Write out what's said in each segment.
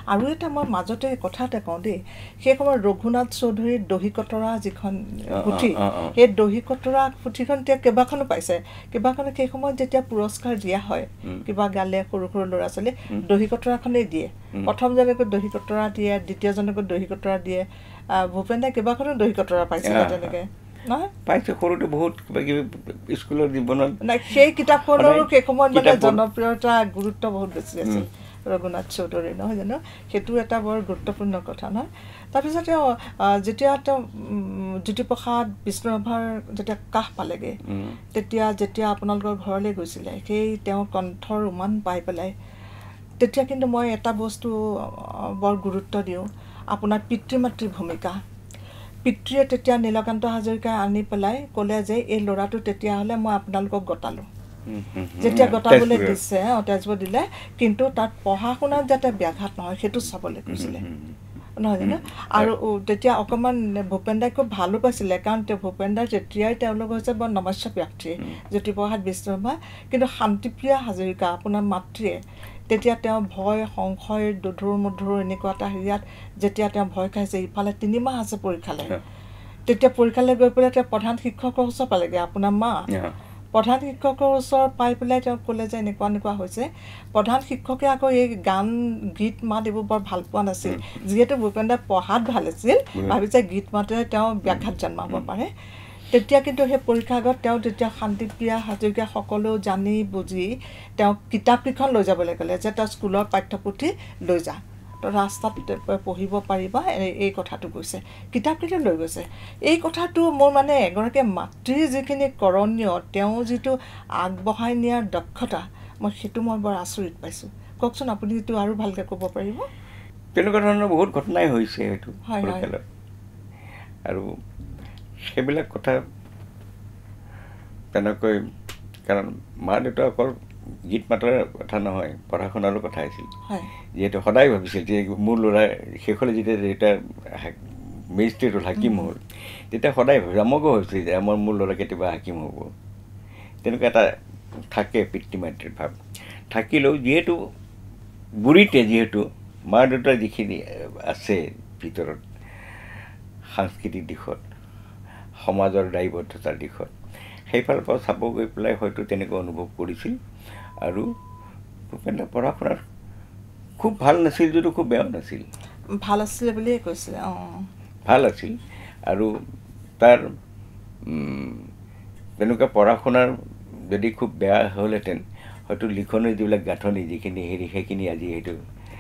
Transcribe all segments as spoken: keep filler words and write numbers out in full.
আৰু এটা মই মাজতে কথা এটা কওঁ দেই সেই সময়ত ৰঘুনাথ চৌধুৰীৰ দহি কতৰা যিখন পুথি সেই দহি কতৰা পুথিখন এতিয়া কেইবাখনো পাইছে কেইবাখনো সেই সময়ত যেতিয়া পুৰস্কাৰ দিয়া হয় কিবা গালে সৰু সৰু ল'ৰা ছোৱালী দহি কতৰাখনেই দিয়ে প্ৰথমজনকো দহি কতৰা দিয়ে দ্বিতীয়জনকো দহি কতৰা দিয়ে ভূপেন দাই কেইবাখনো দহি কতৰা পাইছিলে তেনেকৈ নহয় পাইছে সৰুতে বহুত কিবা কিবি স্কুলৰ জীৱনত নাই সেই কিতাপখনৰো সেই সময়ত মানে জনপ্ৰিয়তা গুৰুত্ব বহুত বেছি আছিল ৰঘুনাথ চৌধুৰী নহয় জানো সেইটো এটা বৰ গুৰুত্বপূৰ্ণ কথা নহয় তাৰপিছত তেওঁ যেতিয়া তেওঁ জ্যোতিপ্ৰসাদ বিষ্ণুৰাভাৰ যেতিয়া কাষ পালেগৈ তেতিয়া যেতিয়া আপোনালোকৰ ঘৰলৈ গৈছিলে সেই তেওঁৰ কণ্ঠৰ উমান পাই পেলাই তেতিয়া কিন্তু মই এটা বস্তু বৰ গুৰুত্ব দিওঁ আপোনাৰ পিতৃ মাতৃৰ ভূমিকা পিতৃয়ে তেতিয়া নীলকান্ত হাজৰিকাই আনি পেলাই ক'লে যে এই ল'ৰাটো তেতিয়াহ'লে মই আপোনালোকক গতালোঁ যেতিয়া গতাবলৈ দিছে তেজপুৰ দিলে কিন্তু তাত পঢ়া শুনাত যাতে ব্যাঘাত নহয় সেইটো চাবলৈ কৈছিলে নহয় জানো আৰু তেতিয়া অকণমান ভূপেন দাই খুব ভালো পাইছিলে কাৰণ তেওঁ ভূপেন দাই তেতিয়াই তেওঁলোক হৈছে বৰ নমস্য ব্যক্তি জ্যোতিপ্ৰসাদ বিষ্ণুৰাভা কিন্তু শান্তিপ্ৰিয়া হাজৰিকা আপোনাৰ মাতৃয়ে তেতিয়া তেওঁ ভয় সংশয় দুধুৰ মধুৰ এনেকুৱা এটা হেৰিয়াত যেতিয়া তেওঁ ভয় খাইছে ইফালে তিনিমাহ আছে পৰীক্ষালৈ তেতিয়া পৰীক্ষালৈ গৈ পেলাই তেওঁ প্ৰধান শিক্ষকৰ ওচৰ পালেগৈ আপোনাৰ মা প্ৰধান শিক্ষকৰ ওচৰ পাই পেলাই তেওঁ ক'লে যে এনেকুৱা এনেকুৱা হৈছে প্ৰধান শিক্ষকে আকৌ এই গান গীত মাত এইবোৰ বৰ ভাল পোৱা নাছিল যিহেতু ভূপেন দাই পঢ়াত ভাল আছিল ভাবিছে গীত মাতেৰে তেওঁ ব্যাঘাত জন্মাব পাৰে তেতিয়া কিন্তু সেই পৰীক্ষাগত তেওঁ তেতিয়া শান্তিপ্ৰিয়া হাজৰিকা সকলো জানি বুজি তেওঁ কিতাপকেইখন লৈ যাবলৈ ক'লে যে তেওঁ স্কুলৰ পাঠ্যপুথি লৈ যা ৰাস্তাত পঢ়িব পাৰিবা এই কথাটো কৈছে কিতাপকেইটা লৈ গৈছে এই কথাটো মোৰ মানে এগৰাকী মাতৃৰ যিখিনি কৰণীয় তেওঁ যিটো আগবঢ়াই নিয়াৰ দক্ষতা মই সেইটো মই বৰ আচৰিত পাইছোঁ কওকচোন আপুনি এইটো আৰু ভালকৈ ক'ব পাৰিব তেনেকুৱা ধৰণৰ বহুত ঘটনাই হৈছে হয়তো হয় আৰু সেইবিলাক কথা তেনেকৈ কাৰণ মা দেউতা অকল গীত মাতৰ কথা নহয় পঢ়া শুনাৰো কথা আছিল যিহেতু সদায় ভাবিছিল যে মোৰ ল'ৰা শেষলৈ যেতিয়া দেউতাৰ মেজিষ্ট্ৰেট হ'ল হাকিম হ'ল তেতিয়া সদায় ভাবিছিল আমকো হৈছিল যে আমাৰ মোৰ ল'ৰা কেতিয়াবা হাকিম হ'ব তেনেকুৱা এটা থাকে পিতৃ মাতৃৰ ভাৱ থাকিলেও যিহেতু বুঢ়ীতে যিহেতু মা দেউতাৰ যিখিনি আছে ভিতৰত সাংস্কৃতিক দিশত সমাজৰ দায়বদ্ধতাৰ দিশত সেইফালৰ পৰা চাব গৈ পেলাই হয়তো তেনেকুৱা অনুভৱ কৰিছিল আৰু ভূপেন দাই পঢ়া শুনাত খুব ভাল নাছিল যদিও খুব বেয়াও নাছিল ভাল আছিলে বুলিয়ে কৈছিলে অঁ ভাল আছিল আৰু তাৰ তেনেকুৱা পঢ়া শুনাৰ যদি খুব বেয়া হ'লহেঁতেন হয়তো লিখনিৰ যিবিলাক গাঁথনি যিখিনি হেৰি সেইখিনি আজি সেইটো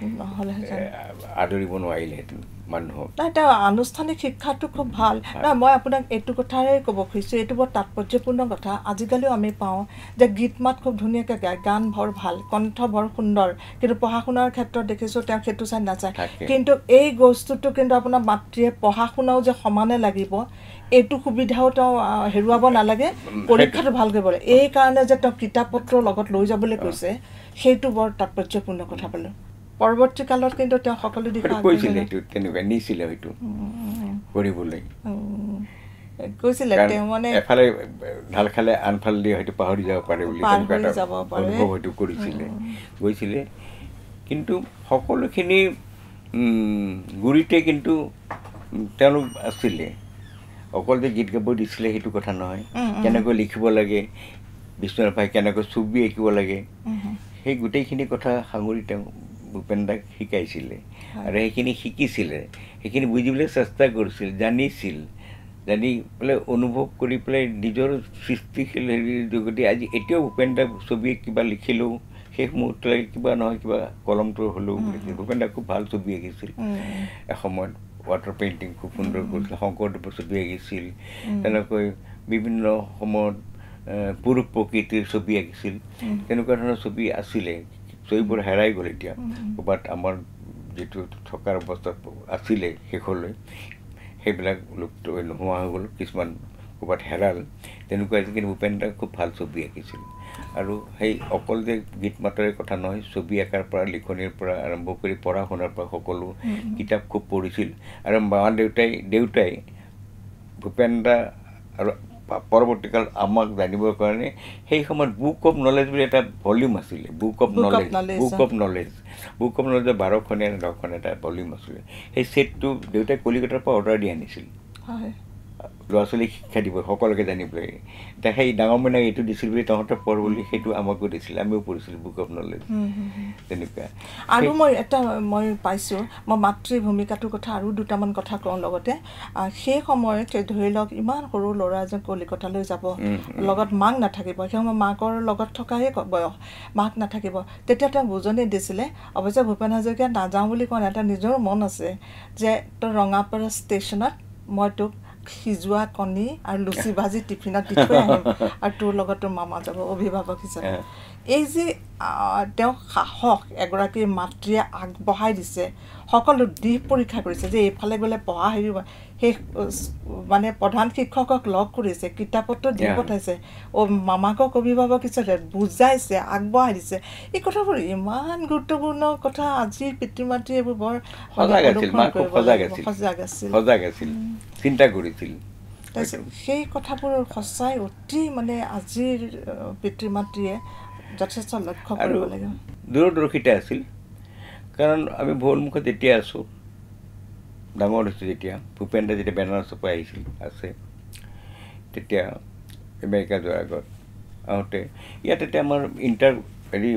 আদৰিব নোৱাৰিলেহেঁতেন মানুহক নাই তেওঁ আনুষ্ঠানিক শিক্ষাটো খুব ভাল নাই মই আপোনাক এইটো কথাৰে ক'ব খুজিছোঁ এইটো বৰ তাৎপৰ্যপূৰ্ণ কথা আজিকালিও আমি পাওঁ যে গীত মাত খুব ধুনীয়াকৈ গায় গান বৰ ভাল কণ্ঠ বৰ সুন্দৰ কিন্তু পঢ়া শুনাৰ ক্ষেত্ৰত দেখিছোঁ তেওঁ সেইটো চাই নাযায় কিন্তু এই বস্তুটো কিন্তু আপোনাৰ মাতৃয়ে পঢ়া শুনাও যে সমানে লাগিব এইটো সুবিধাও তেওঁ হেৰুৱাব নালাগে পৰীক্ষাটো ভাল কৰিব লাগে এই কাৰণে যে তেওঁ কিতাপ পত্ৰ লগত লৈ যাবলৈ কৈছে সেইটো বৰ তাৎপৰ্যপূৰ্ণ কথা পালোঁ পৰৱৰ্তী কালত কিন্তু তেওঁ সকলো দিশ কৈছিলে এইটো তেনেকুৱা নিছিলে হয়তো কৰিবলৈ কৈছিলে তেওঁ মানে এফালে ঢাল খালে আনফালেদি হয়তো পাহৰি যাব পাৰে বুলি অনুভৱ হয়তো কৰিছিলে গৈছিলে কিন্তু সকলোখিনি গুৰিতে কিন্তু তেওঁলোক আছিলে অকল যে গীত গাব দিছিলে সেইটো কথা নহয় কেনেকৈ লিখিব লাগে বিষ্ণুৰাভাই কেনেকৈ ছবি আঁকিব লাগে সেই গোটেইখিনি কথা সাঙুৰি তেওঁ ভূপেন দাক শিকাইছিলে আৰু সেইখিনি শিকিছিলে সেইখিনি বুজিবলৈ চেষ্টা কৰিছিল জানিছিল জানি পেলাই অনুভৱ কৰি পেলাই নিজৰ সৃষ্টিশীল হেৰিৰ যোগেদি আজি এতিয়াও ভূপেন দাক ছবি কিবা লিখিলেও শেষ মুহূৰ্তলৈ কিবা নহয় কিবা কলমটো হ'লেও ভূপেন দাই খুব ভাল ছবি আঁকিছিল এসময়ত ৱাটাৰ পেইণ্টিং খুব সুন্দৰ কৰিছিল শংকৰদেৱৰ ছবি আঁকিছিল তেনেকৈ বিভিন্ন সময়ত পুৰুষ প্ৰকৃতিৰ ছবি আঁকিছিল তেনেকুৱা ধৰণৰ ছবি আছিলে ছবিবোৰ হেৰাই গ'ল এতিয়া ক'ৰবাত আমাৰ যিটো থকাৰ অৱস্থাত আছিলে শেষলৈ সেইবিলাক লুপ্ত নোহোৱা হৈ গ'ল কিছুমান ক'ৰবাত হেৰাল তেনেকুৱা কিন্তু ভূপেন দাই খুব ভাল ছবি আঁকিছিল আৰু সেই অকল যে গীত মাতৰে কথা নহয় ছবি আঁকাৰ পৰা লিখনিৰ পৰা আৰম্ভ কৰি পঢ়া শুনাৰ পৰা সকলো কিতাপ খুব পঢ়িছিল আৰু মা দেউতাই দেউতাই ভূপেন দা আৰু পৰৱৰ্তীকাল আমাক জানিবৰ কাৰণে সেই সময়ত বুক অফ নলেজ বুলি এটা ভলিউম আছিলে book of knowledge book of knowledge book of নলেজৰ বাৰখনীয়া দহখন এটা ভলিউম আছিলে সেই ছেটটো দেউতাই কলিকতাৰ পৰা অৰ্ডাৰ দি আনিছিল ল'ৰা ছোৱালীক শিক্ষা দিব সকলোকে জানিবলৈ এতিয়া সেই ডাঙৰ মানে এইটো দিছিল বুলি তহঁতে পঢ় বুলি সেইটো আমাকো দিছিল আমিও পঢ়িছিলোঁ বুক অফ নলেজ তেনেকুৱা আৰু মই এটা মই পাইছোঁ মই মাতৃ ভূমিকাটোৰ কথা আৰু দুটামান কথা কওঁ লগতে সেই সময়ত ধৰি লওক ইমান সৰু ল'ৰা এজন কলিকতালৈ যাব লগত মাক নাথাকিব সেই সময় মাকৰ লগত থকাহে বয়স মাক নাথাকিব তেতিয়া তেওঁ বুজনি দিছিলে অৱশ্যে ভূপেন হাজৰিকাই নাযাওঁ বুলি কোৱা নাই এটা নিজৰ মন আছে যে তই ৰঙাপাৰা ষ্টেচনত মই তোক সিজোৱা কণী আৰু লুচি ভাজি টিফিনত দি থৈ আহিম আৰু তোৰ লগত তোৰ মামা যাব অভিভাৱক হিচাপে এই যে তেওঁ সাহস এগৰাকী মাতৃয়ে আগবঢ়াই দিছে সকলো দিশ পৰীক্ষা কৰিছে যে এইফালে গ'লে পঢ়া হেৰি সেই মানে প্ৰধান শিক্ষকক লগ কৰিছে কিতাপ পত্ৰ দি পঠাইছে অ মামাকক অভিভাৱক হিচাপে বুজাইছে আগবঢ়াই দিছে এই কথাবোৰ ইমান গুৰুত্বপূৰ্ণ কথা আজিৰ পিতৃ মাতৃ এইবোৰ বৰ সজাগ আছিল সজাগ আছিল সজাগ আছিল চিন্তা কৰিছিল সেই কথাবোৰ সঁচাই অতি মানে আজিৰ পিতৃ মাতৃয়ে যথেষ্ট লক্ষ্য কৰিব লাগে দূৰদৰ্শিতা আছিল কাৰণ আমি ভুলমুখত যেতিয়া আছোঁ ডাঙৰ হৈছোঁ যেতিয়া ভূপেনদা যেতিয়া বেনাৰসৰ পৰা আহিছিল আছে তেতিয়া আমেৰিকা যোৱাৰ আগত আহোঁতে ইয়াত এতিয়া আমাৰ ইণ্টাৰ হেৰি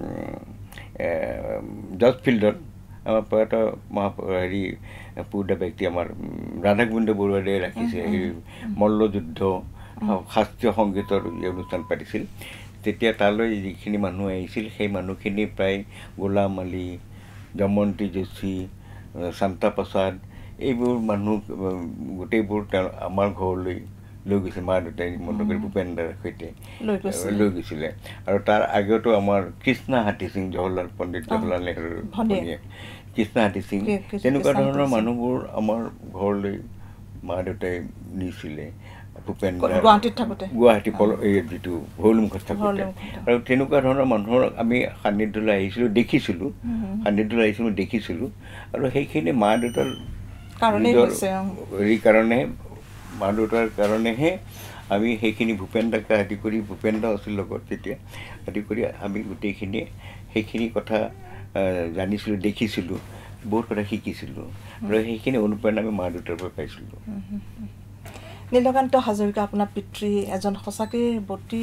জৰ্জ ফিল্ডত আমাৰ প্ৰয়াত মহা হেৰি পূৰ্ণ ব্যক্তি আমাৰ ৰাধাগোবিন্দ বৰুৱাদেৱে ৰাখিছে এই মল্লযুদ্ধ শাস্ত্ৰীয় সংগীতৰ অনুষ্ঠান পাতিছিল তেতিয়া তালৈ যিখিনি মানুহ আহিছিল সেই মানুহখিনি প্ৰায় গোলাম আলী জমন্তি যোশী শান্তা প্ৰসাদ এইবোৰ মানুহ গোটেইবোৰ তেওঁ আমাৰ ঘৰলৈ লৈ গৈছে মা দেউতাই মণ্ডল ভূপেনদাৰ সৈতে লৈ গৈছিলে আৰু তাৰ আগতো আমাৰ কৃষ্ণা হাতী সিং জৱাহৰলাল পণ্ডিত জৱাহৰলাল নেহৰুৰ ভনীয়েক কৃষ্ণা হাতী সিং তেনেকুৱা ধৰণৰ মানুহবোৰ আমাৰ ঘৰলৈ মা দেউতাই নিছিলে ভূপেনদাৰ গুৱাহাটীত থাকোঁতে গুৱাহাটী এই যিটো ভুলমুখত থাকোঁতে আৰু তেনেকুৱা ধৰণৰ মানুহৰ আমি সান্নিধ্যলৈ আহিছিলোঁ দেখিছিলোঁ সান্নিধ্যলৈ আহিছিলোঁ দেখিছিলোঁ আৰু সেইখিনি মা দেউতাৰ হেৰি কাৰণে মা দেউতাৰ কাৰণেহে আমি সেইখিনি ভূপেনদাকে আদি কৰি ভূপেনদা আছিল লগত তেতিয়া আদি কৰি আমি গোটেইখিনিয়ে সেইখিনি কথা জানিছিলোঁ দেখিছিলোঁ বহুত কথা শিকিছিলোঁ আৰু সেইখিনি অনুপ্ৰেৰণা আমি মা দেউতাৰ পৰা পাইছিলোঁ নীলকান্ত হাজৰিকা আপোনাৰ পিতৃ এজন সঁচাকৈ অতি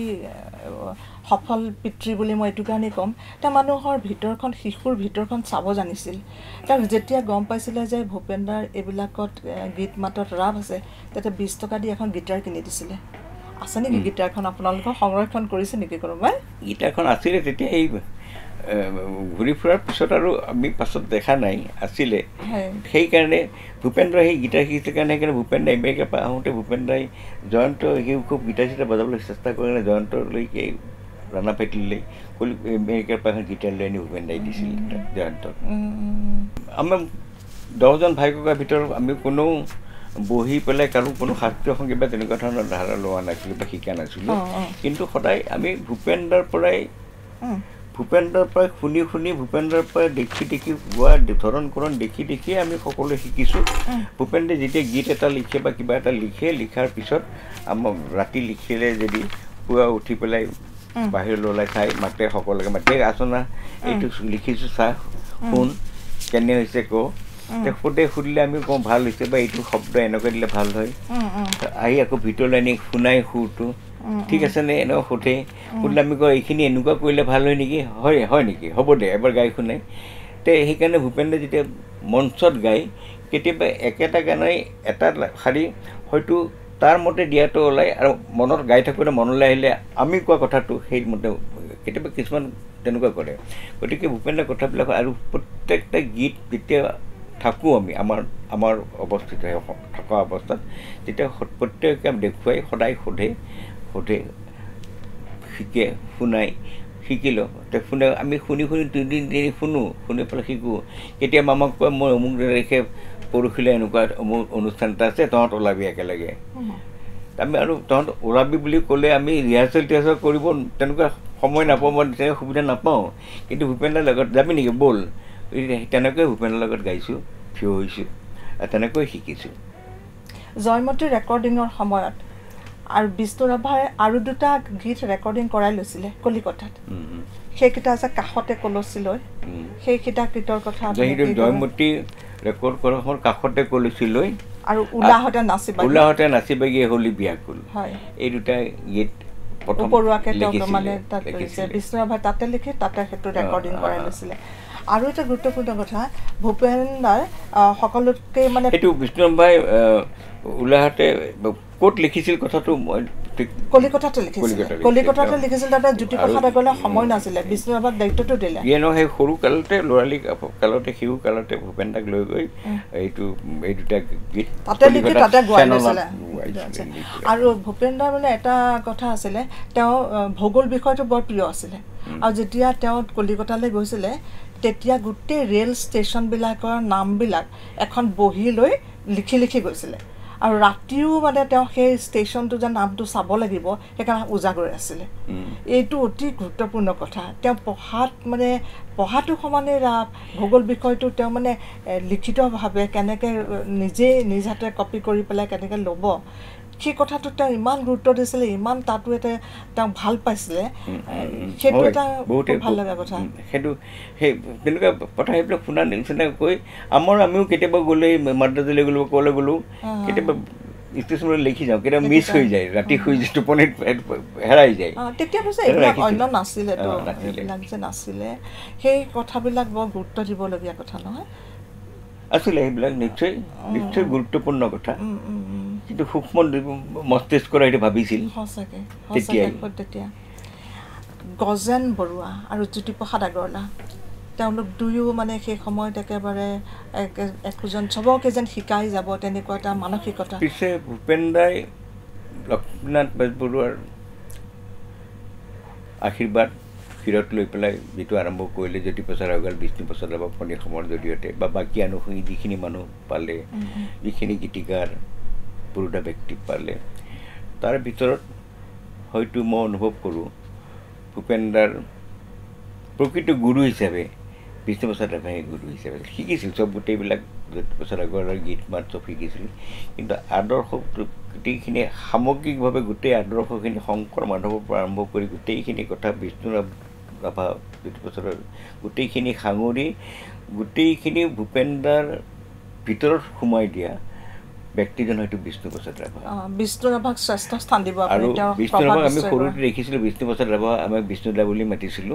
সফল পিতৃ বুলি মই এইটো কাৰণেই ক'ম তেওঁ মানুহৰ ভিতৰখন শিশুৰ ভিতৰখন চাব জানিছিল তেওঁ যেতিয়া গম পাইছিলে যে ভূপেনদাৰ এইবিলাকত গীত মাতত ৰাপ আছে তেতিয়া বিছ টকা দি এখন গীটাৰ কিনি দিছিলে আছে নেকি গীটাৰখন আপোনালোকক সংৰক্ষণ কৰিছে নেকি কোনোবাই গীটাৰখন আছিলে তেতিয়া এই ঘূৰি ফুৰাৰ পিছত আৰু আমি পাছত দেখা নাই আছিলে সেইকাৰণে ভূপেন্দ্ৰ সেই গীটাৰ শিকিছে কাৰণে সেইকাৰণে ভূপেন দাই আমেৰিকাৰ পৰা আহোঁতে ভূপেন দাই জয়ন্ত সিও খুব গীটাৰ চিটাৰ বজাবলৈ চেষ্টা কৰে কাৰণে জয়ন্তলৈকে ৰাণা পেটলিলৈ কলি আমেৰিকাৰ পৰা এখন গীটাৰ লৈ আনি ভূপেন দাই দিছিল জয়ন্তক আমাৰ দহজন ভাই ককাৰ ভিতৰত আমি কোনো বহি পেলাই কাৰো কোনো শাস্ত্ৰীয় সংগীত বা তেনেকুৱা ধৰণৰ ধাৰা লোৱা নাছিলোঁ বা শিকা নাছিলোঁ কিন্তু সদায় আমি ভূপেন্দ্ৰৰ পৰাই ভূপেন্দ্ৰৰ পৰাই শুনি শুনি ভূপেন্দ্ৰৰ পৰাই দেখি দেখি গোৱা ধৰণ কৰণ দেখি দেখিয়ে আমি সকলোৱে শিকিছোঁ ভূপেন্দ্ৰে যেতিয়া গীত এটা লিখে বা কিবা এটা লিখে লিখাৰ পিছত আমাক ৰাতি লিখিলে যদি পুৱা উঠি পেলাই বাহিৰলৈ ওলাই চাই মাতে সকলোকে মাতে আচনা এইটো লিখিছোঁ চাহ শুন কেনে হৈছে কওঁ সুধে সুধিলে আমি কওঁ ভাল হৈছে বা এইটো শব্দ এনেকৈ দিলে ভাল হয় আহি আকৌ ভিতৰলৈ আনি শুনাই সুৰটো ঠিক আছে নে এনেকুৱা সোধে সুধিলে আমি কওঁ এইখিনি এনেকুৱা কৰিলে ভাল হয় নেকি হয় হয় নেকি হ'ব দে এবাৰ গাই শুনাই তে সেইকাৰণে ভূপেন্দ্ৰে যেতিয়া মঞ্চত গায় কেতিয়াবা একেটা গানেই এটা শাৰী হয়তো তাৰ মতে দিয়াটো ওলায় আৰু মনত গাই থাকোঁতে মনলৈ আহিলে আমি কোৱা কথাটো সেইমতে কেতিয়াবা কিছুমান তেনেকুৱা কৰে গতিকে ভূপেন্দ্ৰৰ কথাবিলাক আৰু প্ৰত্যেকটা গীত যেতিয়া থাকোঁ আমি আমাৰ আমাৰ অৱস্থিত থকা অৱস্থাত তেতিয়া প্ৰত্যেকে দেখুৱাই সদায় সোধে সোধে শিকে শুনাই শিকিলোঁ তে শুনে আমি শুনি শুনি দুদিন তিনি শুনো শুনি পেলাই শিকোঁ কেতিয়া মামাক কয় মই অমুক তাৰিখে পৰহিলৈ এনেকুৱা অমুক অনুষ্ঠান এটা আছে তহঁত ওলাবি একেলগে আমি আৰু তহঁত ওলাবি বুলি ক'লে আমি ৰিহাৰ্চেল টিহাৰ্চেল কৰিব তেনেকুৱা সময় নাপাওঁ মই তেনেকৈ সুবিধা নাপাওঁ কিন্তু ভূপেন্দ্ৰৰ লগত যাবি নেকি ব'ল তেনেকৈ ভূপেন্দ্ৰৰ লগত গাইছোঁ থিয় হৈছোঁ তেনেকৈ শিকিছোঁ জয়মতীৰ ৰেকৰ্ডিঙৰ সময়ত আৰু বিষ্ণু ৰাভাই আৰু দুটা গীত ৰেকৰ্ডিং কৰাই লৈছিলে কলিকতাত সেইকেইটা আছে কাষতে কলচী লৈ সেইকেইটা গীতৰ কথা জয়মতী ৰেকৰ্ড কৰা হ'ল কাষতে কলচী লৈ আৰু উলাহতে নাচিবা উলাহতে নাচিবা গিয়ে হলি বিয়াকুল এই দুটা গীত উপৰুৱাকে তেওঁ মানে তাত কৰিছে বিষ্ণু ৰাভাই তাতে লিখি তাতে সেইটো ৰেকৰ্ডিং কৰাই লৈছিলে আৰু এটা গুৰুত্বপূৰ্ণ কথা ভূপেন দাৰ সকলোতকৈ মানে এইটো বিষ্ণু ৰাভাই উলাহতে ক'ত লিখিছিল কথাটো মই কলিকতাতে লিখিছিল কলিকতাতে লিখিছিল তাতে জ্যোতিপ্ৰসাদ আগৰৱালাই সময় নাছিলে বিষ্ণু ৰাভাক দায়িত্বটো দিলে ইয়েনো সেই সৰু কালতে ল'ৰালি কালতে শিশু কালতে ভূপেন দাক লৈ গৈ এইটো এই দুটা গীত তাতে লিখি তাতে গোৱাই লৈছিলে আৰু ভূপেন দাৰ মানে এটা কথা আছিলে তেওঁ ভূগোল বিষয়টো বৰ প্ৰিয় আছিলে আৰু যেতিয়া তেওঁ কলিকতালৈ গৈছিলে তেতিয়া গোটেই ৰেল ষ্টেচনবিলাকৰ নামবিলাক এখন বহি লৈ লিখি লিখি গৈছিলে আৰু ৰাতিও মানে তেওঁ সেই ষ্টেচনটো যে নামটো চাব লাগিব সেইকাৰণে উজাগৰ আছিলে এইটো অতি গুৰুত্বপূৰ্ণ কথা তেওঁ পঢ়াত মানে পঢ়াটো সমানে ৰাপ ভূগোল বিষয়টো তেওঁ মানে লিখিতভাৱে কেনেকৈ নিজে নিজ হাতে কপি কৰি পেলাই কেনেকৈ ল'ব সেই কথাটো তেওঁ ইমান গুৰুত্ব দিছিলে ইমান তাতো এটা তেওঁ ভাল পাইছিলে সেইটো এটা বহুত ভাল লগা কথা সেইটো সেই তেনেকুৱা কথা সেইবিলাক শুনা নিচিনা কৈ আমাৰ আমিও কেতিয়াবা গ'লে মাদ্ৰাজলৈ গ'লো ক'লৈ গ'লো কেতিয়াবা ষ্টেচনত লিখি যাওঁ কেতিয়াবা মিছ হৈ যায় ৰাতি শুই টোপনিত হেৰাই যায় তেতিয়া পিছে এইবিলাক অন্য নাছিলেতো এইবিলাক যে নাছিলে সেই কথাবিলাক বৰ গুৰুত্ব দিবলগীয়া কথা নহয় আছিলে সেইবিলাক নিশ্চয় নিশ্চয় গুৰুত্বপূৰ্ণ কথা কিন্তু সূক্ষ্ম মস্তিষ্কৰ সেইটো ভাবিছিল সঁচাকৈ সঁচাকৈ তেতিয়া গজেন বৰুৱা আৰু জ্যোতিপ্ৰসাদ আগৰৱালা তেওঁলোক দুয়ো মানে সেই সময়ত একেবাৰে একোজন চবকে যেন শিকাই যাব তেনেকুৱা এটা মানসিকতা পিছে ভূপেন দাই লক্ষ্মীনাথ বেজবৰুৱাৰ আশীৰ্বাদ শিৰত লৈ পেলাই যিটো আৰম্ভ কৰিলে জ্যোতিপ্ৰসাদ আগৰৱাল বিষ্ণুপ্ৰসাদ ৰাভা ফণী অসমৰ জৰিয়তে বা বাকী আনুষংগিক যিখিনি মানুহ পালে যিখিনি গীতিকাৰ পুৰুষা ব্যক্তি পালে তাৰ ভিতৰত হয়তো মই অনুভৱ কৰোঁ ভূপেন দাৰ প্ৰকৃত গুৰু হিচাপে বিষ্ণুপ্ৰসাদ ৰাভাই গুৰু হিচাপে শিকিছিল চব গোটেইবিলাক জ্যোতিপ্ৰসাদ আগৰৱালাৰ গীত মাত চব শিকিছিল কিন্তু আদৰ্শ গোটেইখিনি সামগ্ৰিকভাৱে গোটেই আদৰ্শখিনি শংকৰ মাধৱৰ পৰা আৰম্ভ কৰি গোটেইখিনি কথা বিষ্ণু ৰাভা জ্যোতিপ্ৰসাদৰ গোটেইখিনি সাঙুৰি গোটেইখিনি ভূপেন দাৰ ভিতৰত সোমাই দিয়া ব্যক্তিজন হয়তো বিষ্ণুপ্ৰসাদ ৰাভা বিষ্ণু ৰাভাক শ্ৰেষ্ঠ স্থান দিব আৰু বিষ্ণু ৰাভাক আমি সৰুতে দেখিছিলোঁ বিষ্ণুপ্ৰসাদ ৰাভা আমাক বিষ্ণুদা বুলি মাতিছিলোঁ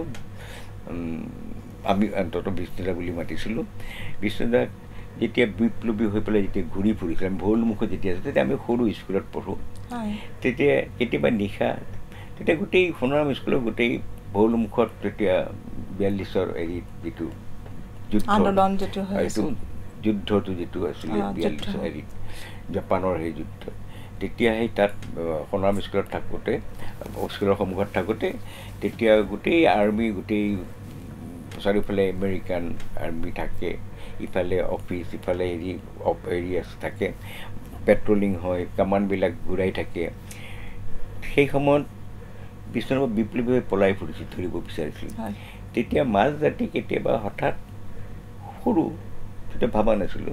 আমি অন্ততঃ বিষ্ণুদা বুলি মাতিছিলোঁ বিষ্ণুদাক যেতিয়া বিপ্লৱী হৈ পেলাই যেতিয়া ঘূৰি ফুৰিছিল আমি ভৰলুমুখত যেতিয়া আছিলোঁ তেতিয়া আমি সৰু স্কুলত পঢ়োঁ তেতিয়া কেতিয়াবা নিশা তেতিয়া গোটেই সোণাৰাম স্কুলৰ গোটেই ভৰলুমুখত তেতিয়া বিয়াল্লিছৰ হেৰিত যিটো যুদ্ধ এইটো যুদ্ধটো যিটো আছিলে বিয়াল্লিছৰ হেৰিত জাপানৰ সেই যুদ্ধ তেতিয়া সেই তাত সোণাৰাম স্কুলত থাকোঁতে স্কুলৰ সন্মুখত থাকোঁতে তেতিয়া গোটেই আৰ্মি গোটেই চাৰিওফালে আমেৰিকান আৰ্মি থাকে ইফালে অফিচ ইফালে হেৰি হেৰি আছে থাকে পেট্ৰলিং হয় কামানবিলাক ঘূৰাই থাকে সেই সময়ত বিষ্ণুৰাভা বিপ্লৱী হৈ পলাই ফুৰিছিল ধৰিব বিচাৰিছিল তেতিয়া মাজ জাতি কেতিয়াবা হঠাৎ সৰু তেতিয়া ভবা নাছিলোঁ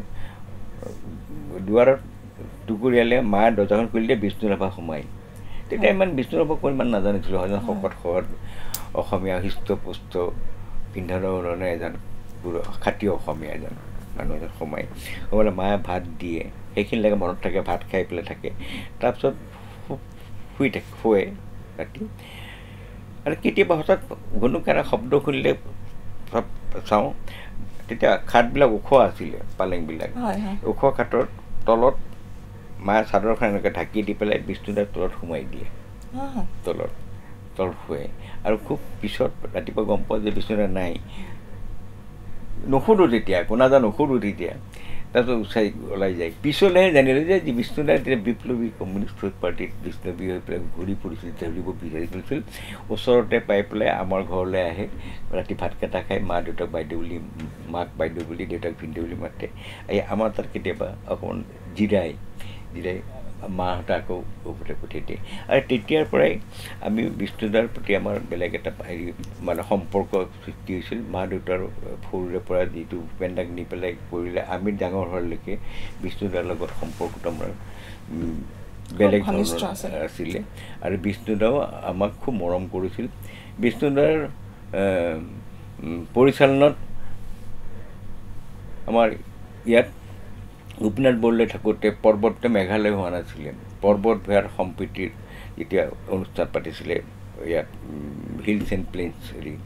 দুৱাৰত টুকুৰিয়ালে মায়ে দৰ্জাখন খুলিলে বিষ্ণু ৰাভা সোমাই তেতিয়া ইমান বিষ্ণু ৰাভাক ইমান নাজানিছিলোঁ এজন শকত শকত অসমীয়া হৃষ্টপুষ্ট পিন্ধানৰ ধৰণে এজন খাটি অসমীয়া এজন মানুহ এজন সোমাই সোমালে মায়ে ভাত দিয়ে সেইখিনিলৈকে মনত থাকে ভাত খাই পেলাই থাকে তাৰপিছত শুই থাকে শুৱে ৰাতি আৰু কেতিয়াবা হঠাৎ ঘুনুকাৰা শব্দ শুনিলে চাওঁ তেতিয়া খাটবিলাক ওখ আছিলে পালেংবিলাক ওখ খাটৰ তলত মায়ে চাদৰখন এনেকৈ ঢাকি দি পেলাই বিষ্ণুদাৰ তলত সোমাই দিয়ে তলত তলত শুৱে আৰু খুব পিছত ৰাতিপুৱা গম পোৱা যে বিষ্ণুদা নাই নুসুধোঁ তেতিয়া কোনাজা নুসুধোঁ তেতিয়া তাৰপিছত উচাই ওলাই যায় পিছলৈহে জানিলোঁ যে বিষ্ণুদা তেতিয়া বিপ্লৱী কমিউনিষ্ট পাৰ্টীত বিষ্ণৱী হৈ পেলাই ঘূৰি ফুৰিছিল ধৰিব বিচাৰি ফুৰিছিল ওচৰতে পাই পেলাই আমাৰ ঘৰলৈ আহে ৰাতি ভাতকেইটা খাই মা দেউতাক বাইদেউ বুলি মাক বাইদেউ বুলি দেউতাক ভিনদেউ বুলি মাতে এই আমাৰ তাত কেতিয়াবা অকণমান জিৰাই জিৰাই মাহঁতে আকৌ উভতি পঠিয়াই দিয়ে আৰু তেতিয়াৰ পৰাই আমি বিষ্ণুদাৰ প্ৰতি আমাৰ বেলেগ এটা হেৰি মানে সম্পৰ্ক সৃষ্টি হৈছিল মা দেউতাৰ সৰুৰে পৰা যিটো ভূপেন দাক নি পেলাই কৰিলে আমি ডাঙৰ হোৱালৈকে বিষ্ণুদাৰ লগত সম্পৰ্কটো আমাৰ বেলেগ ধৰণৰ আছিলে আৰু বিষ্ণুদাও আমাক খুব মৰম কৰিছিল। বিষ্ণুদাৰ পৰিচালনাত আমাৰ ইয়াত গোপীনাথ বৰদলৈ থাকোঁতে পৰ্বতে মেঘালয় হোৱা নাছিলে। পৰ্বত ভৈয়াৰ সম্প্ৰীতিৰ যেতিয়া অনুষ্ঠান পাতিছিলে ইয়াত হিলছ এণ্ড প্লেইনছ হেৰি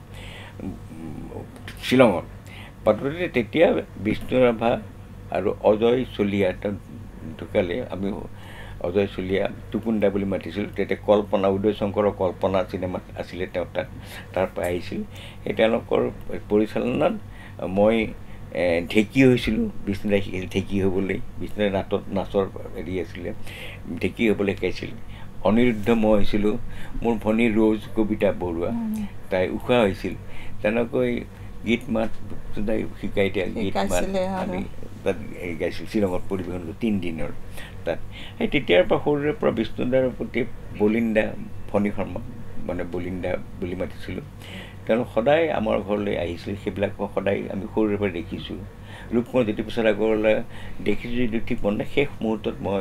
শ্বিলঙত পাতোঁতে তেতিয়া বিষ্ণু ৰাভা আৰু অজয় চলিহা ঢুকালে। আমি অজয় চলিহা টুকুন্দা বুলি মাতিছিলোঁ। তেতিয়া কল্পনা উদয় শংকৰৰ কল্পনা চিনেমাত আছিলে, তেওঁ তাত তাৰ পৰা আহিছিল। সেই তেওঁলোকৰ পৰিচালনাত মই ঢেঁকী হৈছিলোঁ। বিষ্ণুদাই শিকাইছিল ঢেঁকী হ'বলৈ। বিষ্ণুদাই নাটত নাচৰ হেৰি আছিলে, ঢেঁকী হ'বলৈ শিকাইছিল। অনিৰুদ্ধ মই হৈছিলোঁ। মোৰ ভনী ৰ'জ কবিতা বৰুৱা, তাই উষা হৈছিল। তেনেকৈ গীত মাত বিষ্ণুদাই শিকাই দিয়া গীত মাত আমি তাত গাইছিলোঁ। শ্বিলঙত পৰিৱেশন কৰিলোঁ তিনিদিনৰ তাত। সেই তেতিয়াৰ পৰা সৰুৰে পৰা বিষ্ণুদাৰ প্ৰতি বলিন্দা ফণী শৰ্মা মানে বলিন্দা বুলি মাতিছিলোঁ। তেওঁলোক সদায় আমাৰ ঘৰলৈ আহিছিল। সেইবিলাক সদায় আমি সৰুৰে পৰা দেখিছোঁ। ৰূপকোঁৱৰ জ্যোতিপ্ৰসাদ আগৰৱালা দেখিছোঁ যদিও ঠিক মনে শেষ মুহূৰ্তত মই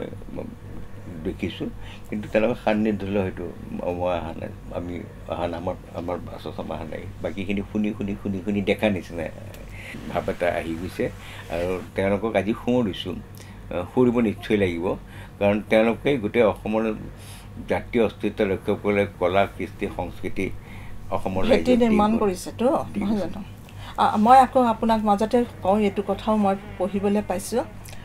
দেখিছোঁ, কিন্তু তেওঁলোকৰ সান্নিধ্যলৈ হয়তো মই অহা নাই, আমি অহা নাই, আমাৰ আমাৰ আচৰণ অহা নাই। বাকীখিনি শুনি শুনি শুনি শুনি দেখা নিচিনা ভাৱ এটা আহি গৈছে। আৰু তেওঁলোকক আজি সুঁৱৰিছোঁ, সুঁৱৰিব নিশ্চয় লাগিব, কাৰণ তেওঁলোকে গোটেই অসমৰ জাতীয় অস্তিত্ব ৰক্ষা কৰিবলৈ কলা কৃষ্টি সংস্কৃতি অসমৰ নিৰ্মাণ কৰিছেতো, নহয় জানো? মই আকৌ আপোনাক মাজতে কওঁ, এইটো কথাও মই পঢ়িবলৈ পাইছোঁ।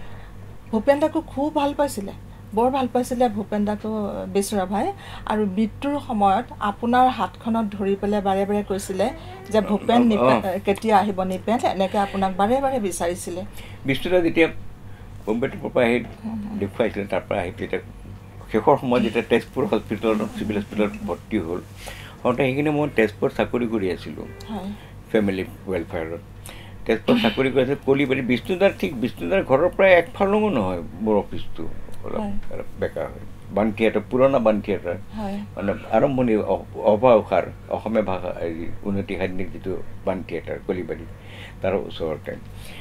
ভূপেন দাকো খুব ভাল পাইছিলে, বৰ ভাল পাইছিলে ভূপেন দাকো বিষ্ণু ৰাভাই। আৰু মৃত্যুৰ সময়ত আপোনাৰ হাতখনত ধৰি পেলাই বাৰে বাৰে কৈছিলে যে ভূপেন নিপেন কেতিয়া আহিব, নিপেন এনেকৈ আপোনাক বাৰে বাৰে বিচাৰিছিলে। বিষ্ণুদা যেতিয়া বম্বেৰ পৰা আহি দেখুৱাইছিলে, তাৰ পৰা আহি তেতিয়া শেষৰ সময়ত যেতিয়া তেজপুৰ হস্পিটেলত চিভিল হস্পিটেলত ভৰ্তি হ'ল, হওঁতে সেইখিনি মই তেজপুৰত চাকৰি কৰি আছিলোঁ ফেমিলি ৱেলফেয়াৰত। তেজপুৰত চাকৰি কৰি আছিলোঁ কলিবাৰী। বিষ্ণুদাৰ ঠিক বিষ্ণুদাৰ ঘৰৰ পৰা একফালঙো নহয় মোৰ অফিচটো, অলপ বেকা হয়। বান থিয়েটাৰ, পুৰণা বান থিয়েটাৰ, মানে আৰম্ভণি অভা উষাৰ অসমীয়া ভাষা হেৰি উন্নতি সাধনিক যিটো বান থিয়েটাৰ কলিবাৰী, তাৰ ওচৰতে।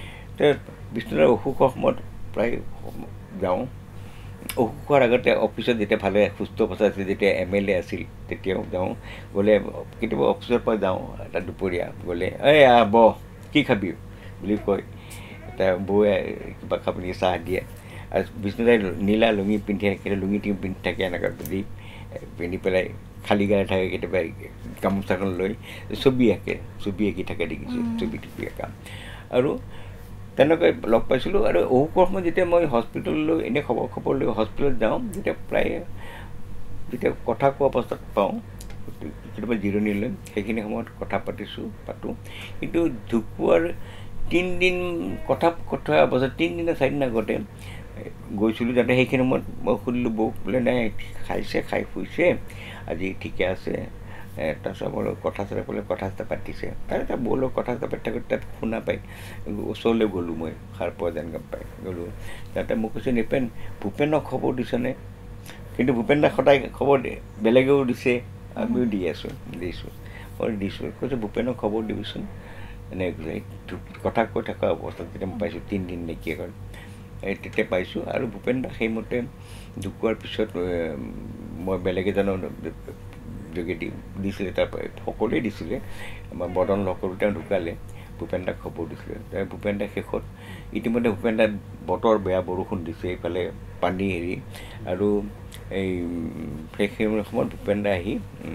বিষ্ণুদাৰ অসুখৰ সময়ত প্ৰায় যাওঁ। অসুখ হোৱাৰ আগতে অফিচত যেতিয়া ভালে সুস্থ অৱস্থা আছিল, যেতিয়া এম এল এ আছিল তেতিয়াও যাওঁ। গ'লে কেতিয়াবা অফিচৰ পৰা যাওঁ এটা দুপৰীয়া গ'লে, এই আহ বহ, কি খাবি বুলি কয়। এটা বৌৱে কিবা খাবলৈ চাহ দিয়ে। আৰু বিষ্ণুদাই নীলা লুঙি পিন্ধি কেতিয়াবা লুঙি টিঙি পিন্ধি থাকে, এনেকুৱা পিন্ধি পিন্ধি পেলাই খালী গাৰে থাকে, কেতিয়াবা গামোচাখন লৈ ছবি আঁকে, ছবি আঁকি থাকে দেখিছোঁ, ছবি টবি আঁকা। আৰু তেনেকৈ লগ পাইছিলোঁ। আৰু অসুখৰ সময়ত যেতিয়া মই হস্পিটেললৈ এনেই খবৰ খবৰ লৈ হস্পিটেলত যাওঁ, যেতিয়া প্ৰায় যেতিয়া কথা কোৱা অৱস্থাত পাওঁ, কেতিয়াবা জিৰণি লৈ সেইখিনি সময়ত কথা পাতিছোঁ, পাতোঁ। কিন্তু ঢুকুৱাৰ তিনিদিন কথা কথা অৱস্থাত তিনিদিন চাৰিদিন আগতে গৈছিলোঁ, যাতে সেইখিনি সময়ত মই সুধিলোঁ বৌক, বোলে নাই খাইছে, খাই শুইছে, আজি ঠিকে আছে। তাৰপিছত মোৰ কথা চথা ক'লে, কথা চথা পাতিছে। তাৰ এটা বৌৰ লগত কথা চথা পাতি থাকোঁতে তাত শুনা পাই ওচৰলৈ গ'লোঁ, মই সাৰ পোৱা যেন গম পাই গ'লোঁ। তাতে মোক কৈছে, নিপেন ভূপেনক খবৰ দিছেনে? কিন্তু ভূপেন দাক সদায় খবৰ দিয়ে, বেলেগেও দিছে, আমিও দি আছোঁ, দিছোঁ, মই দিছোঁ। কৈছে ভূপেনক খবৰ দিবিচোন। এনেকৈ কথা কৈ থকা অৱস্থাত যেতিয়া মই পাইছোঁ তিনিদিন নেকি আগত, এই তেতিয়া পাইছোঁ। আৰু ভূপেন দাক সেইমতে ঢুকোৱাৰ পিছত মই বেলেগ এজনৰ যোগেদি দিছিলে, তাৰপৰা সকলোৱে দিছিলে। আমাৰ বদন সকলো তেওঁ ঢুকালে, ভূপেন দাক খবৰ দিছিলে। তাৰ ভূপেন দাক শেষত ইতিমধ্যে ভূপেন দাক বতৰ বেয়া, বৰষুণ দিছে, এইফালে পানী হেৰি। আৰু এই সেইখিনি সময়ত ভূপেন দা আহি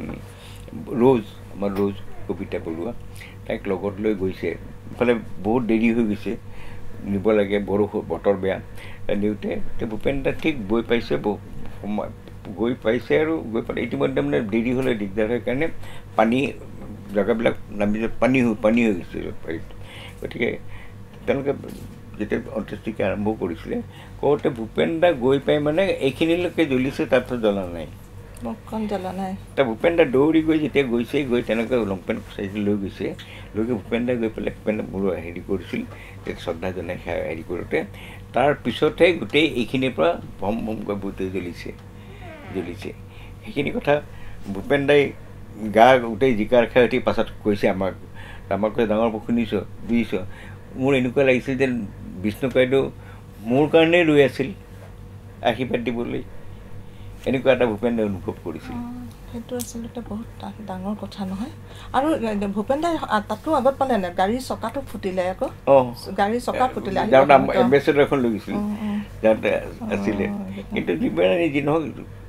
ৰ'জ, আমাৰ ৰ'জ কবিতা বৰুৱা, তাইক লগত লৈ গৈছে। ইফালে বহুত দেৰি হৈ গৈছে, নিব লাগে, বৰষুণ বতৰ বেয়া। নিওঁতে ভূপেন দা ঠিক গৈ পাইছে, সময় গৈ পাইছে আৰু গৈ পালে ইতিমধ্যে মানে দেৰি হ'লে দিগদাৰ হয় কাৰণে পানী জেগাবিলাক নামি পানী হৈ পানী হৈ গৈছে। গতিকে তেওঁলোকে যেতিয়া অন্ত্যেষ্টিক্ৰিয়া আৰম্ভ কৰিছিলে, কওঁতে ভূপেন দা গৈ পাই মানে এইখিনিলৈকে জ্বলিছে, তাৰপিছত জ্বলা নাই, মুখখন জ্বলা নাই। তাৰ ভূপেন দা দৌৰি গৈ যেতিয়া গৈছে, গৈ তেনেকৈ লং পেণ্ট চাইকেল লৈ গৈছে, লৈ গৈ ভূপেন দা গৈ পেলাই ভূপেন দা মোৰ হেৰি কৰিছিল, শ্ৰদ্ধা জনাই হেৰি কৰোঁতে তাৰ পিছতহে গোটেই এইখিনিৰ পৰা ভম ভমকৈ গোটেই জ্বলিছে জ্বলিছে সেইখিনি কথা ভূপেন দাই গা গোটেই জিকাৰ খাই উঠি পাছত কৈছে আমাক। আমাক কৈছে, ডাঙৰ শুনিছ, বুজিছ, মোৰ এনেকুৱা লাগিছিল যেন বিষ্ণু বাইদেউ মোৰ কাৰণেই ৰৈ আছিল আশীৰ্বাদ দিবলৈ। এনেকুৱা এটা ভূপেন দাই অনুভৱ কৰিছিল। সেইটো আচলতে বহুত ডাঙৰ কথা নহয়। আৰু ভূপেন দাই তাতো আগত পালে নাই গাড়ীৰ চকাটো ফুটিলে আকৌ গাড়ীৰ চকা ফুটিলে এম্বেচেডৰ এখন লৈ গৈছিল যাতে আছিলে। কিন্তু যিমান যি নহওক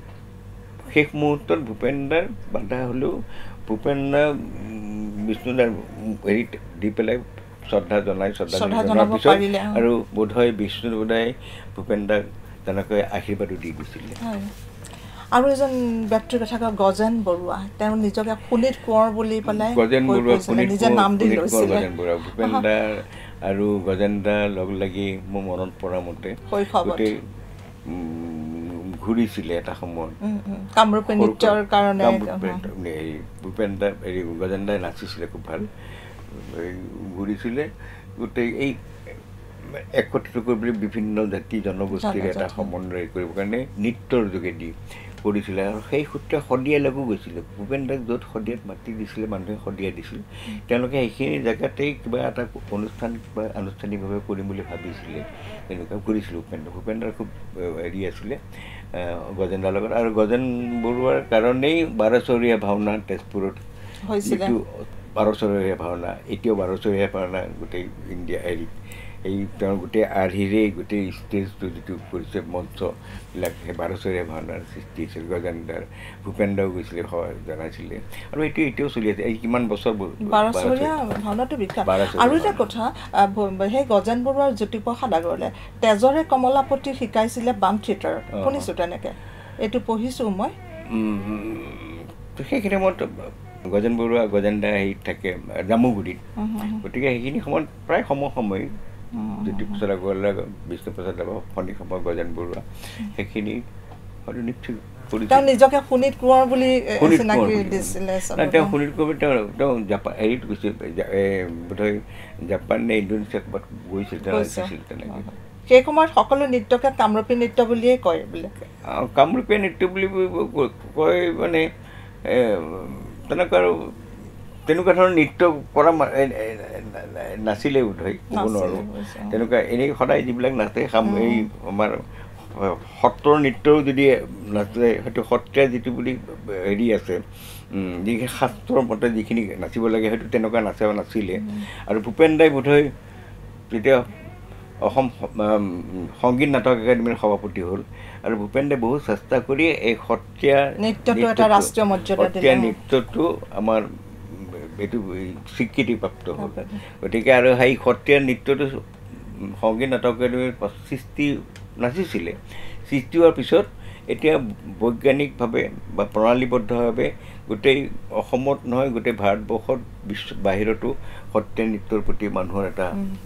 শেষ মুহূৰ্তত ভূপেন দাৰ বাধা হ'লেও ভূপেন দা বিষ্ণুদাৰ হেৰিত দি পেলাই শ্ৰদ্ধা জনাই শ্ৰদ্ধা জনোৱাৰ পিছত আৰু বোধহয় বিষ্ণুদাই ভূপেন দাক তেনেকৈ আশীৰ্বাদো দি দিছিলে। আৰু এজন ব্যক্তিৰ কথা কয় গজেন বৰুৱা, তেওঁ নিজকে সুনীত কোঁৱৰ বুলি পেলাই গজেন বৰুৱা নিজে নাম দি লৈছিলে। গজেন বৰুৱা ভূপেন দাৰ আৰু গজেন দাৰ লগ লাগি মোৰ মনত পৰা মতে গোটেই ঘূৰিছিলে এটা সময়ত কামৰূপী নৃত্যৰ কাৰণে। ভূপেন দা হেৰি গজেন দাই নাচিছিলে খুব ভাল, ঘূৰিছিলে গোটেই এই একত্ৰিত কৰিবলৈ বিভিন্ন জাতি জনগোষ্ঠীৰ এটা সমন্বয় কৰিবৰ কাৰণে নৃত্যৰ যোগেদি কৰিছিলে। আৰু সেই সূত্ৰে শদিয়ালৈকো গৈছিলে। ভূপেন দাক য'ত শদিয়াত মাতি দিছিলে মানুহে শদিয়া দিছিল, তেওঁলোকে সেইখিনি জেগাতেই কিবা এটা অনুষ্ঠান কিবা আনুষ্ঠানিকভাৱে কৰিম বুলি ভাবিছিলে, তেনেকুৱা কৰিছিল ভূপেন দা। ভূপেন দাৰ খুব হেৰি আছিলে গজেন দাৰ লগত। আৰু গজেন বৰুৱাৰ কাৰণেই বাৰচৰীয়া ভাওনা তেজপুৰত যিটো বাৰচৰীয়া ভাওনা, এতিয়াও বাৰচৰীয়া ভাওনা গোটেই ইণ্ডিয়া হেৰিত এই তেওঁৰ গোটেই আৰ্হিৰে গোটেই ষ্টেজটো যিটো কৰিছে মঞ্চবিলাক সেই বাৰচৰীয়া ভাওনাৰ সৃষ্টি হৈছিল। গজেন দাৰ ভূপেন দাও গৈছিলে জনাইছিলে আৰু এইটো এতিয়াও চলি আছে। এই কিমান বছৰ বাৰচৰীয়া ভাওনাটো বিখ্যাত। আৰু এটা কথা সেই গজেন বৰুৱাৰ জ্যোতিপ্ৰসাদ আগৰৱালাই তেজৰে কমলাপতি শিকাইছিলে বাম থিয়েটাৰ, শুনিছোঁ তেনেকৈ, এইটো পঢ়িছোঁ মই। সেইখিনি সময়ত গজেন বৰুৱা গজেন দা হেৰিত থাকে জামুগুৰিত, গতিকে সেইখিনি সময়ত প্ৰায় সমসাময়িক জ্যোতিপ্ৰসাদ আগৰৱালা বিষ্ণুপ্ৰসাদ ৰাভা সন্ধিক সময় গজেন বৰুৱা সেইখিনি হয়তো নিশ্চয় তেওঁ নিজকে সুনীত কোঁৱৰ বুলি চিনাকি দিছিলে। তেওঁ সুনীত কোঁৱৰ তেওঁ তেওঁ জাপান হেৰিত গৈছিল, বোধহয় জাপান নে ইণ্ডোনেছিয়া ক'ৰবাত গৈছিল, তেওঁ নাচিছিল তেনেকৈ। সেই সময়ত সকলো নৃত্যকে কামৰূপী নৃত্য বুলিয়ে কয় বোলে। কামৰূপীয়া নৃত্য বুলি কয় মানে তেনেকুৱা আৰু তেনেকুৱা ধৰণৰ নৃত্য কৰা নাছিলে বোধহয়, ক'ব নোৱাৰোঁ। তেনেকুৱা এনেই সদায় যিবিলাক নাচে এই আমাৰ সত্ৰৰ নৃত্যও যদি নাচে হয়তো সত্ৰীয়া যিটো বুলি হেৰি আছে, যিখিনি শাস্ত্ৰৰ মতে যিখিনি নাচিব লাগে হয়তো তেনেকুৱা নাচা নাছিলে। আৰু ভূপেন দাই বোধহয় তেতিয়া অসম সংগীত নাটক একাডেমীৰ সভাপতি হ'ল আৰু ভূপেন দাই বহুত চেষ্টা কৰি এই সত্ৰীয়া নৃত্যটো এটা ৰাষ্ট্ৰীয় মৰ্যাদা সত্ৰীয়া নৃত্যটো আমাৰ এইটো স্বীকৃতিপ্ৰাপ্ত হ'ল। গতিকে আৰু সেই সত্ৰীয়া নৃত্যটো সংগীত নাটক একাডেমীৰ সৃষ্টি নাচিছিলে। সৃষ্টি হোৱাৰ পিছত এতিয়া বৈজ্ঞানিকভাৱে বা প্ৰণালীবদ্ধভাৱে গোটেই অসমত নহয় গোটেই ভাৰতবৰ্ষত বিশ্ব বাহিৰতো সত্ৰীয়া নৃত্যৰ প্ৰতি মানুহৰ এটা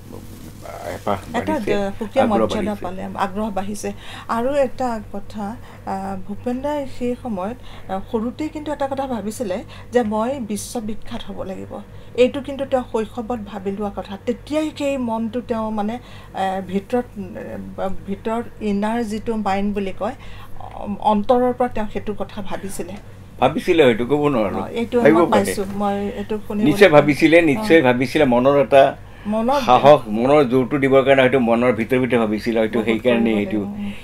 এটা সুকীয়া মৰ্যাদা পালে, আগ্ৰহ বাঢ়িছে। আৰু এটা কথা, ভূপেন দাই সেই সময়ত সৰুতেই কিন্তু এটা কথা ভাবিছিলে যে মই বিশ্ববিখ্যাত হ'ব লাগিব। এইটো কিন্তু তেওঁ শৈশৱত ভাবি লোৱা কথা। তেতিয়াই সেই মনটো তেওঁ মানে ভিতৰত ভিতৰত ইনাৰ যিটো মাইণ্ড বুলি কয়, অন্তৰৰ পৰা তেওঁ সেইটো কথা ভাবিছিলে ভাবিছিলে হয়তো ক'ব নোৱাৰোঁ, এইটো পাইছোঁ মই, এইটো শুনি নিশ্চয় ভাবিছিলে নিশ্চয় ভাবিছিলে মনৰ এটা সাহস, মনৰ জোৰটো দিবৰ কাৰণে হয়তো মনৰ ভিতৰে ভিতৰে ভাবিছিলে, হয়তো সেইকাৰণে সেইটো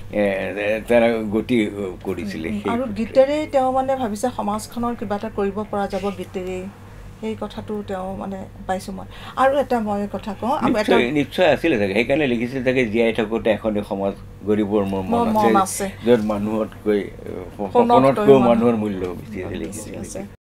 গতি কৰিছিলে। আৰু গীতেৰেই তেওঁ মানে ভাবিছে সমাজখনৰ কিবা এটা কৰিব পৰা যাব গীতেৰেই, সেই কথাটো তেওঁ মানে পাইছোঁ মই। আৰু এটা মই কথা কওঁ, নিশ্চয় আছিলে চাগে, সেইকাৰণে লিখিছিল চাগে জীয়াই থাকোঁতে এখনি সমাজ গৰীবৰ মোৰ মন আছে, য'ত মানুহতকৈ সপোনতকৈ মানুহৰ মূল্য বেছি লিখিছিল।